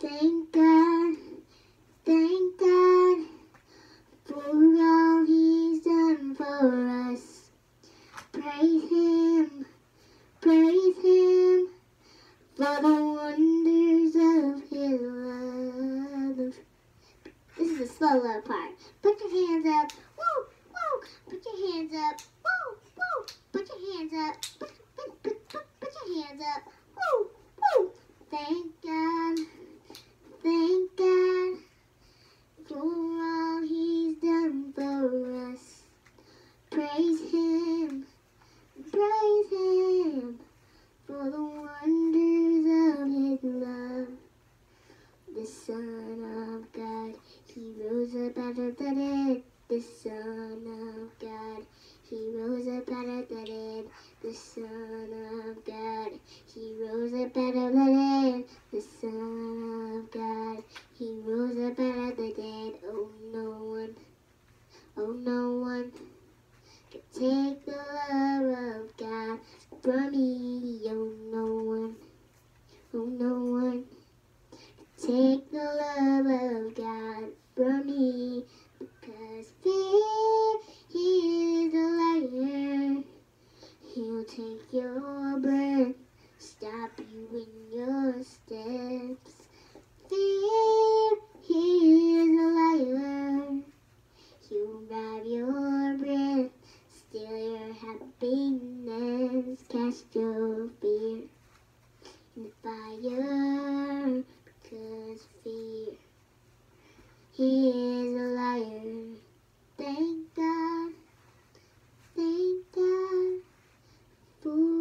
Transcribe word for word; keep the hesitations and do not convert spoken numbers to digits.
Thank God, thank God for all He's done for us. Praise Him, praise Him for the wonders of His love. This is the slow love part. Put your hands up, woo, woo. Put your hands up, woo, woo. Put your hands up, put, put, put, put, put your hands up, woo, woo. Thank God, thank God for all He's done for us. Praise Him, praise Him for the wonders of His love. The Son of God, He rose up out of the dead. The Son of God, He rose up out of the dead. The Son of God, He rose up out of the dead. The Son of God, He rose up out of the dead. Oh, no one, oh, no one can take the love of God from me. Oh, no one, oh, no one can take the love of God from me. Because fear, He is a liar. He'll take your breath, stop you in your steps. Fear, He is a liar. He'll rob your breath, steal your happiness, cast your fear in the fire. Because fear, He is a liar. Thank God, thank God for